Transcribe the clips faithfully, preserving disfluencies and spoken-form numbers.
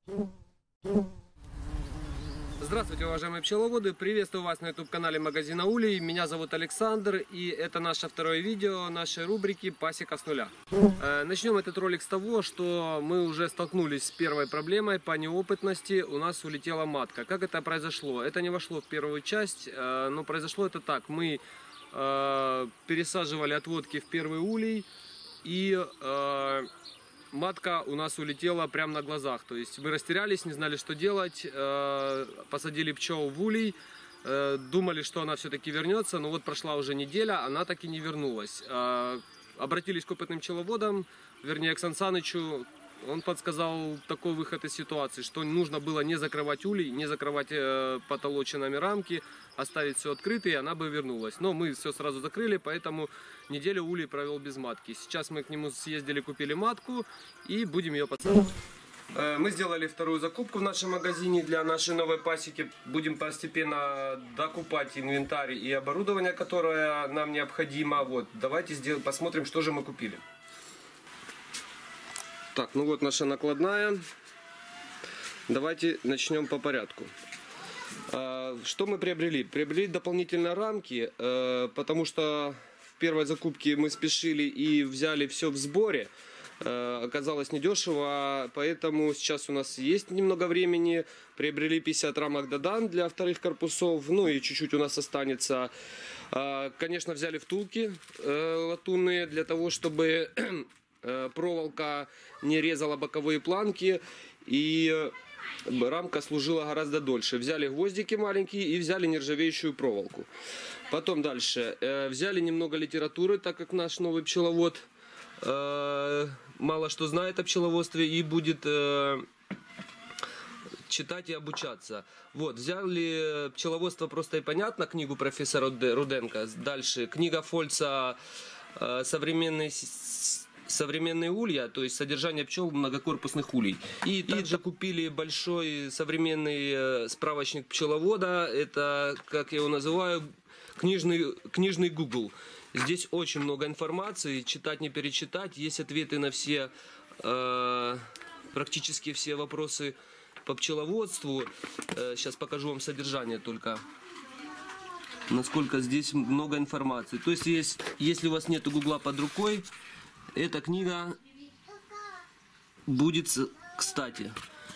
Здравствуйте, уважаемые пчеловоды! Приветствую вас на YouTube-канале магазина Улей. Меня зовут Александр, и это наше второе видео нашей рубрики «Пасека с нуля». Начнем этот ролик с того, что мы уже столкнулись с первой проблемой по неопытности. У нас улетела матка. Как это произошло? Это не вошло в первую часть, но произошло это так. Мы пересаживали отводки в первый улей, и матка у нас улетела прямо на глазах. То есть мы растерялись, не знали, что делать, посадили пчел в улей, думали, что она все-таки вернется, но вот прошла уже неделя, она так и не вернулась. Обратились к опытным пчеловодам, вернее к Сан Санычу. Он подсказал такой выход из ситуации, что нужно было не закрывать улей, не закрывать потолочинами рамки, оставить все открыто, и она бы вернулась. Но мы все сразу закрыли, поэтому неделю улей провел без матки. Сейчас мы к нему съездили, купили матку и будем ее подсаживать. Мы сделали вторую закупку в нашем магазине для нашей новой пасеки. Будем постепенно докупать инвентарь и оборудование, которое нам необходимо. Вот, давайте сделаем, посмотрим, что же мы купили. Так, ну вот наша накладная. Давайте начнем по порядку. Что мы приобрели? Приобрели дополнительные рамки, потому что в первой закупке мы спешили и взяли все в сборе. Оказалось недешево, поэтому сейчас у нас есть немного времени. Приобрели пятьдесят рамок Додан для вторых корпусов, ну и чуть-чуть у нас останется. Конечно, взяли втулки латунные для того, чтобы проволока не резала боковые планки и рамка служила гораздо дольше. Взяли гвоздики маленькие и взяли нержавеющую проволоку. Потом дальше взяли немного литературы, так как наш новый пчеловод мало что знает о пчеловодстве и будет читать и обучаться. Вот, взяли «Пчеловодство просто и понятно», книгу профессора Руденко. Дальше книга Фольца «Современный Современные улья», то есть содержание пчел многокорпусных улей. И также купили большой современный справочник пчеловода. Это, как я его называю, книжный, книжный Google. Здесь очень много информации, читать не перечитать. Есть ответы на все, э, практически все вопросы по пчеловодству. Э, сейчас покажу вам содержание только. Насколько здесь много информации. То есть, есть если у вас нет Гугла под рукой, эта книга будет кстати.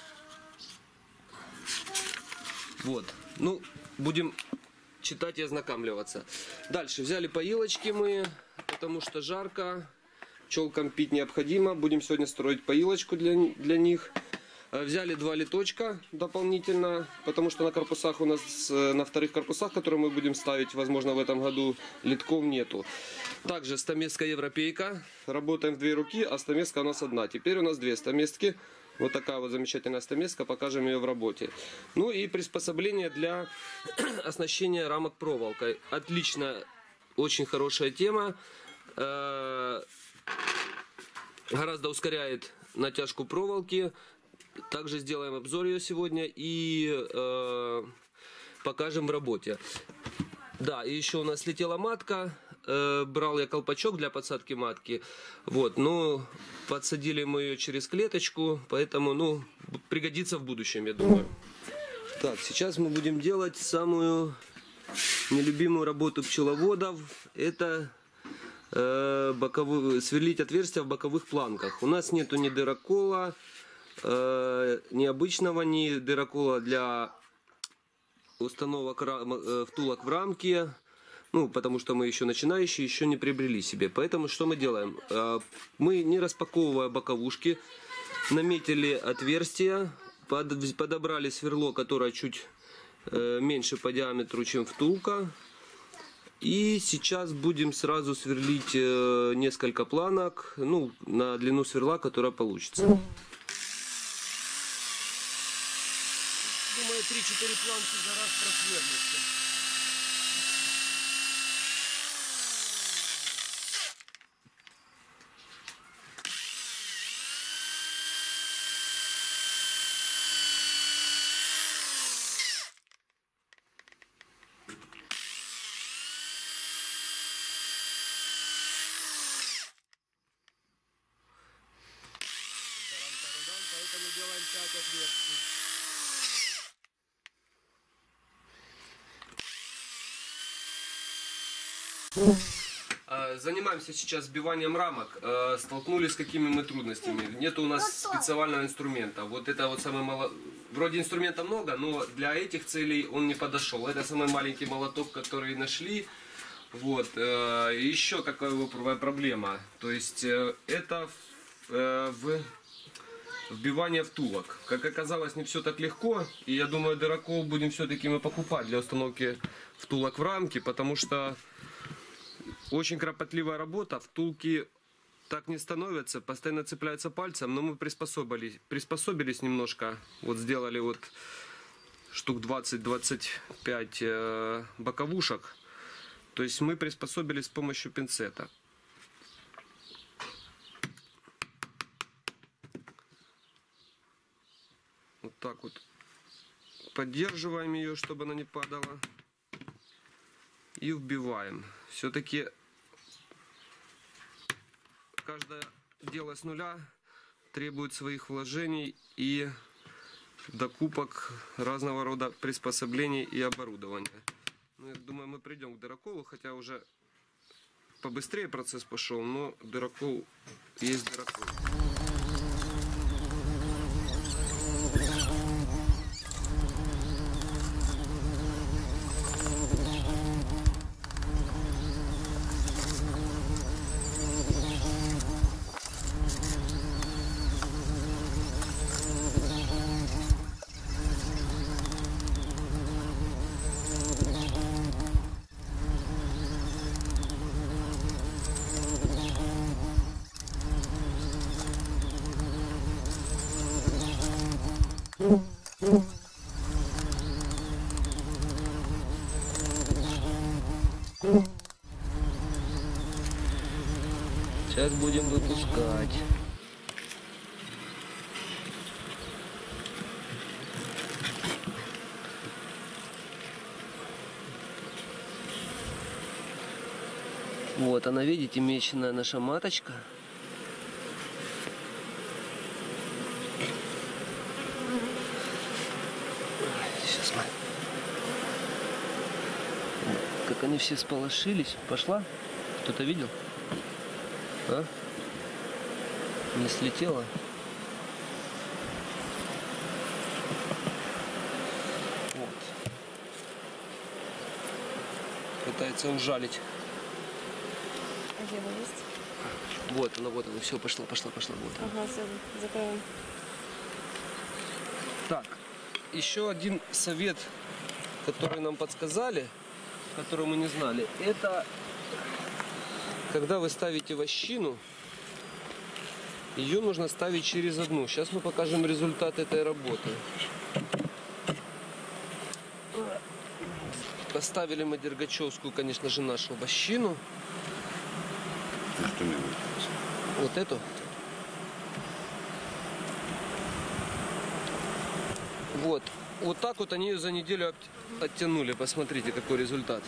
Вот. Ну, будем читать и ознакомливаться. Дальше взяли поилочки мы, потому что жарко. Пчелкам пить необходимо. Будем сегодня строить поилочку для, для них. Взяли два литочка дополнительно, потому что на корпусах у нас, на вторых корпусах, которые мы будем ставить, возможно, в этом году, литков нету. Также стамеска европейка. Работаем в две руки, а стамеска у нас одна. Теперь у нас две стамески. Вот такая вот замечательная стамеска. Покажем ее в работе. Ну и приспособление для оснащения рамок проволокой. Отлично, очень хорошая тема. Гораздо ускоряет натяжку проволоки. Также сделаем обзор ее сегодня и э, покажем в работе. Да, и еще у нас слетела матка. Э, брал я колпачок для подсадки матки. Вот, но подсадили мы ее через клеточку, поэтому, ну, пригодится в будущем, я думаю. Так, сейчас мы будем делать самую нелюбимую работу пчеловодов. Это э, боковые, сверлить отверстия в боковых планках. У нас нету ни дырокола, необычного, ни дырокола для установок втулок в рамки, ну, потому что мы еще начинающие, еще не приобрели себе. Поэтому что мы делаем? Мы, не распаковывая боковушки, наметили отверстия, подобрали сверло, которое чуть меньше по диаметру, чем втулка. И сейчас будем сразу сверлить несколько планок, ну, на длину сверла, которая получится. Думаю, три-четыре планки за раз просверлится. Поэтому делаем пять отверстий. Занимаемся сейчас сбиванием рамок. Столкнулись с какими мы трудностями. Нет у нас специального инструмента. Вот это вот самый мало... Вроде инструмента много, но для этих целей он не подошел. Это самый маленький молоток, который нашли. Вот. Еще какая проблема. То есть это в... вбивание втулок. Как оказалось, не все так легко. И я думаю, дырокол будем все-таки мы покупать для установки втулок в рамки, потому что очень кропотливая работа, втулки так не становятся, постоянно цепляются пальцем, но мы приспособились, приспособились немножко, вот сделали вот штук двадцать-двадцать пять э, боковушек, то есть мы приспособились с помощью пинцета. Вот так вот поддерживаем ее, чтобы она не падала. И вбиваем. Все-таки каждое дело с нуля требует своих вложений и докупок разного рода приспособлений и оборудования. Ну, я думаю, мы придем к дыроколу, хотя уже побыстрее процесс пошел, но дырокол есть дырокол. Сейчас будем выпускать. Вот она, видите, меченая наша маточка. Сейчас мы... Как они все сполошились. Пошла? Кто-то видел? А? Не слетела? Вот. Пытается ужалить. А где она есть? Вот она, вот она, все, пошла, пошла, пошла. Вот она. Ага, все, закроем. Так, еще один совет, который нам подсказали, который мы не знали, это когда вы ставите вощину, ее нужно ставить через одну. Сейчас мы покажем результат этой работы. Поставили мы дергачевскую, конечно же, нашу вощину. Вот эту. Вот. Вот так вот они ее за неделю оттянули. Посмотрите, какой результат.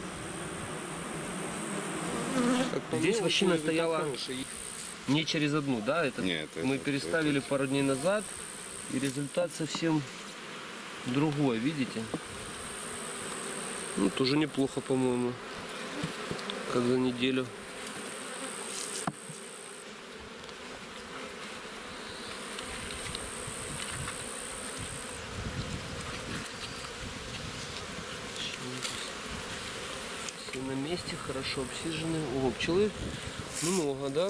Здесь вощина стояла не через одну, да? Это Нет, мы это, переставили это... пару дней назад, и результат совсем другой, видите? Ну, тоже неплохо, по-моему, как за неделю. Все на месте, хорошо обсижены. О, пчелы много, да?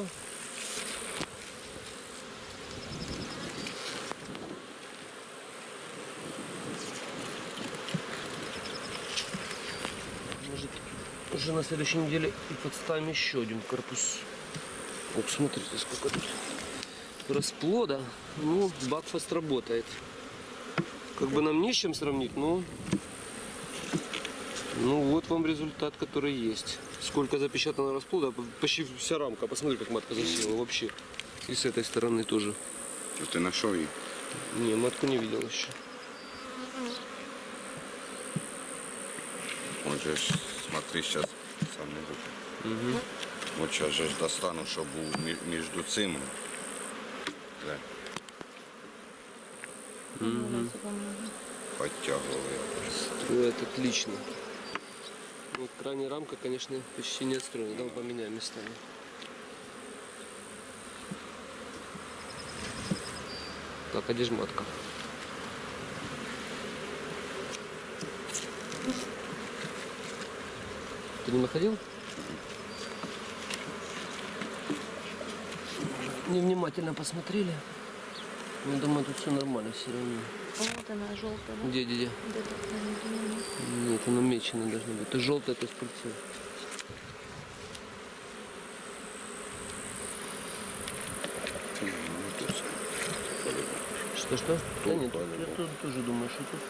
Может, уже на следующей неделе и подставим еще один корпус. Вот, смотрите, сколько тут расплода. Ну, Бакфаст работает. Как бы нам не с чем сравнить, но... Ну, вот вам результат, который есть. Сколько запечатано расплода, почти вся рамка. Посмотри, как матка засела вообще. И с этой стороны тоже. А ты нашел ее? Не, матку не видел еще. Вот же, смотри, сейчас сам не буду. Угу. Вот сейчас же достану, чтобы между цим. Да. Ну, типа, можно. Подтягивали. Строят отлично. Вот крайняя рамка, конечно, почти не отстроена. Давай поменяем местами. Так, а где ж матка? Ты не находил? Невнимательно посмотрели. Я думаю, тут все нормально все равно. Вот она, желтая, да? Где, где, где? Вот это, наверное. Нет, она меченая должна быть. Это желтая, это с пыльцой. Что-что? Да нет, я тоже, тоже думаю, что тут.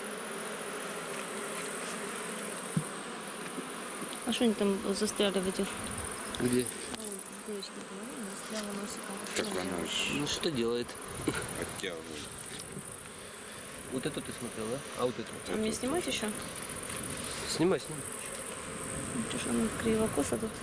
А что они там застряли в этих... Где? Дырочки, по-моему, застряла носиком. Так она ж Ну что делает? подтягивает. Вот это ты смотрел, да? А вот это? А мне снимать еще? Снимай, снимай. Потому что он криво-косо тут.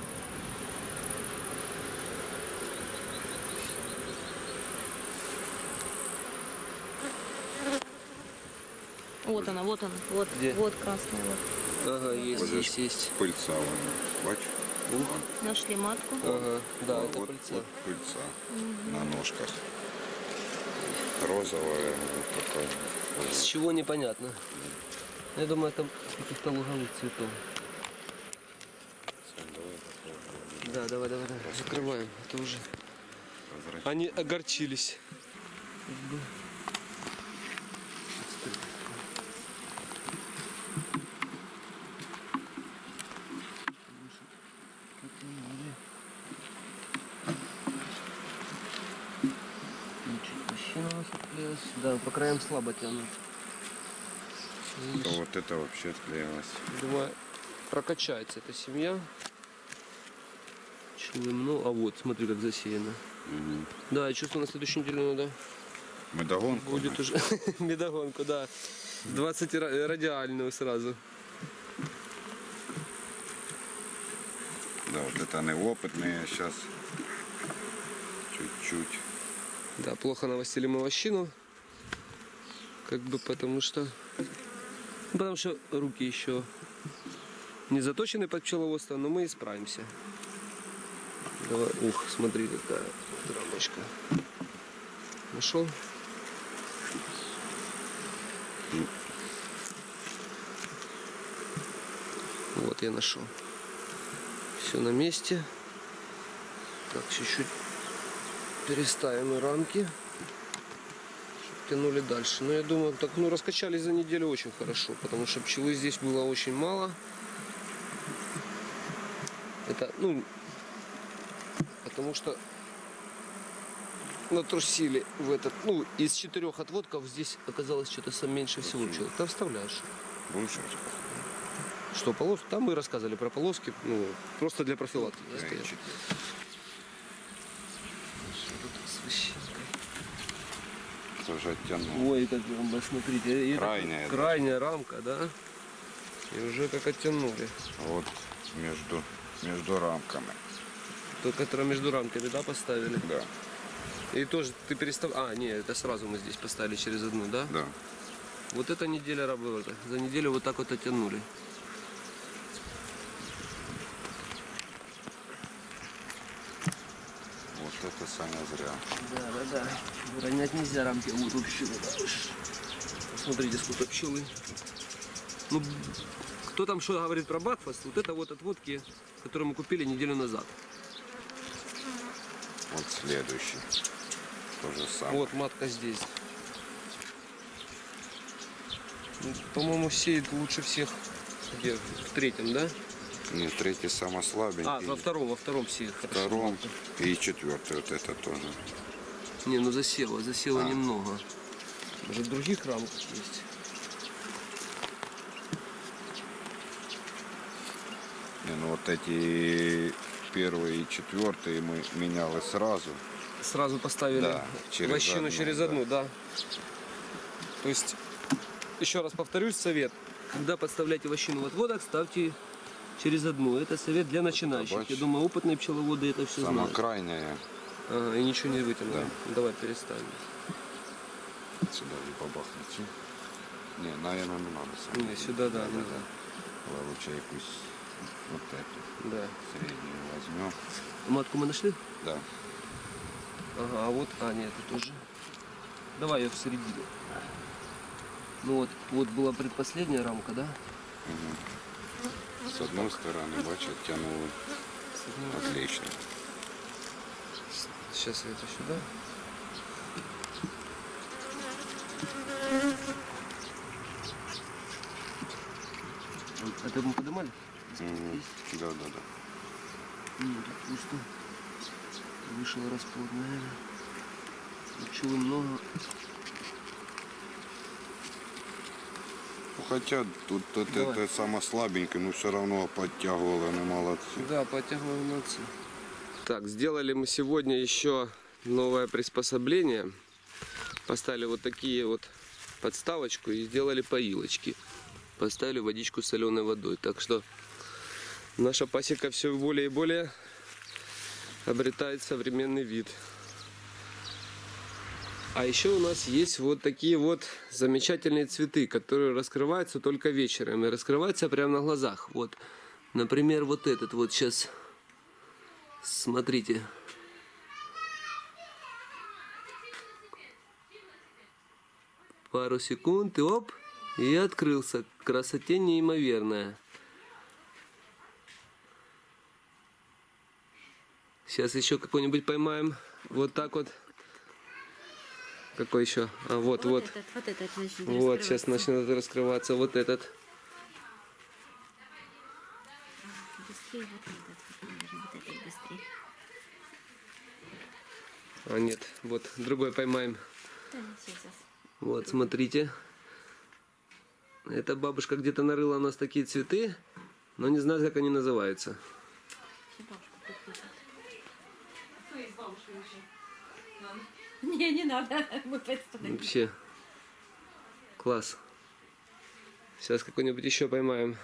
Вот она, вот она, вот, Где? вот красная, вот. Ага, есть, Вот есть, здесь есть. Пыльца вон. Бачишь? Ух. Нашли матку. Ага, да, А это вот, пыльца. вот пыльца на ножках. Розовая вот такая. С чего непонятно. Я думаю, это с каких-то луговых цветов. Да, давай, давай, давай. Закрываем. Это уже. Прозрачная. Они огорчились. Мужчина у нас отклеилась. Да, по краям слабо тянут. То вот это вообще отклеилось. Думаю, прокачается эта семья. Чуем, ну, а вот, смотри, как засеяно. Мгм. Да, я чувствую, на следующей неделе надо Медогонку. будет уже медогонку, да. двадцать ра- радиальную сразу. Да, вот это неопытные сейчас. Чуть-чуть. Да, плохо навостили мы лощину. Как бы потому что... ну, потому что руки еще не заточены под пчеловодство, но мы и справимся. Давай, ух, смотри, какая рамочка. Нашел? Вот я нашел. Все на месте. Так, чуть-чуть переставим и рамки. Чтоб тянули дальше. Но я думаю, так, ну, раскачались за неделю очень хорошо, потому что пчелы здесь было очень мало. Это, ну, потому что натрусили в этот, ну, из четырех отводков здесь оказалось что-то сам меньше всего пчел. Ты вставляешь. Будешь? Что, полос? Там мы рассказывали про полоски, ну, просто для профилактики. Да, стоят. Чуть. Тут с вощинкой. Тоже оттянул. Ой, как рамка, смотрите. И Крайняя, так, да. крайняя рамка, да? И уже как оттянули. Вот между, между рамками. То, которое между рамками, да, поставили? Да, И тоже ты перестав... А, нет, это сразу мы здесь поставили через одну, да? да. Вот эта неделя работы. За неделю вот так вот оттянули. Вот это Саня зря. Да, да, да. Ронять нельзя рамки. Вот тут пчелы. Посмотрите, сколько пчелы. Ну, кто там что говорит про Бакфаст? Вот это вот отводки, которые мы купили неделю назад. Вот следующий. То же самое. Вот матка здесь. Ну, по-моему, сеет лучше всех где? В третьем, да? Не, третий самый слабенький. А, во втором, во втором сеет. Во втором и четвертый вот это тоже. Не, ну засела, засела А. немного. Может, в других рамках есть. Не, ну вот эти первые и четвертые мы меняли сразу. Сразу поставили Да, через лощину одну, через да. одну, да. То есть, еще раз повторюсь, совет. Когда подставляете лощину в отводах, ставьте через одну. Это совет для начинающих. бачишь. Я думаю, опытные пчеловоды это все Самая знают. крайняя. Ага, и ничего не вытянули. Да. Давай переставим. Сюда не побахнуть. Не, наверное, не надо. сам. Не, сюда, да, да, да. Давай лучше якусь вот эту Да. среднюю возьмем. Матку мы нашли? Да. Ага, а вот, а нет, это тоже. Давай ее в середину. Ну вот, вот была предпоследняя рамка, да? С одной стороны, бачу, тянули. Отлично. Сейчас я это сюда. Это мы поднимали? Мгм. Да, да, да. Ну, тут пусто. Вышел расплод, наверное. Пчелы много. Ну, хотя тут это, Давай. это самое слабенькое, но все равно подтягивало, они молодцы. Да, подтягиваем молодцы. Так, сделали мы сегодня еще новое приспособление. Поставили вот такие вот подставочку и сделали поилочки. Поставили водичку с соленой водой. Так что наша пасека все более и более обретает современный вид. А еще у нас есть вот такие вот замечательные цветы, которые раскрываются только вечером. И раскрываются прямо на глазах. Вот, например, вот этот вот сейчас. Смотрите. Пару секунд и оп, и открылся. Красоте неимоверная. Сейчас еще какой-нибудь поймаем. Вот так вот. Какой еще? А вот, вот. Этот, вот этот начнет Вот, сейчас раскрываться. начнет раскрываться вот этот. Быстрее вот этот, вот, наверное, вот этот быстрее. А нет, вот другой поймаем. Да, сейчас. Вот, смотрите. Эта бабушка где-то нарыла у нас такие цветы, но не знаю, как они называются. Не, не надо. Мы пойдем. Вообще класс. Сейчас какой-нибудь еще поймаем.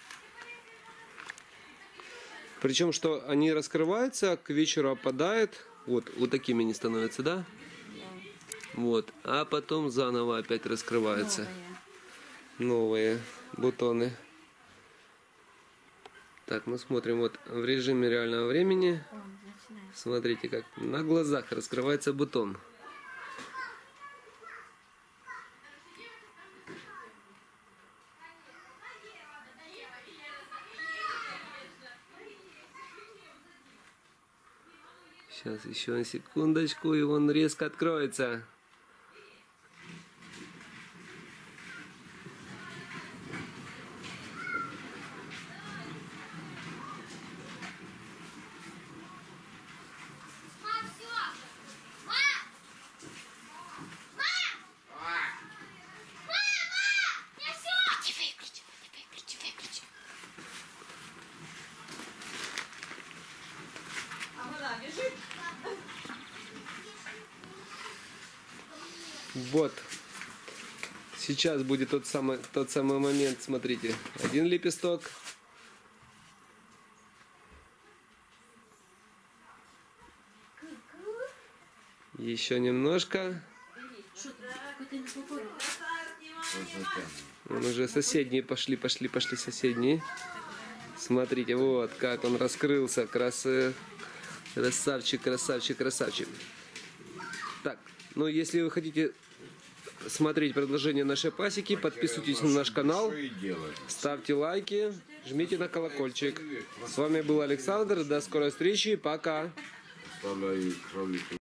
Причем, что они раскрываются, к вечеру опадают. Вот, вот такими они становятся, да? Вот. А потом заново опять раскрываются. Новые бутоны. Так, мы смотрим вот в режиме реального времени. Смотрите, как на глазах раскрывается бутон. Сейчас еще на секундочку, и он резко откроется. Вот. Сейчас будет тот самый, тот самый момент. Смотрите. Один лепесток. Еще немножко. Вон уже соседние пошли, пошли, пошли соседние. Смотрите, вот как он раскрылся. Красы... Красавчик, красавчик, красавчик. Так, ну если вы хотите смотреть продолжение нашей пасеки, подписывайтесь на наш канал, ставьте лайки, жмите на колокольчик. С вами был Александр, до скорой встречи, пока.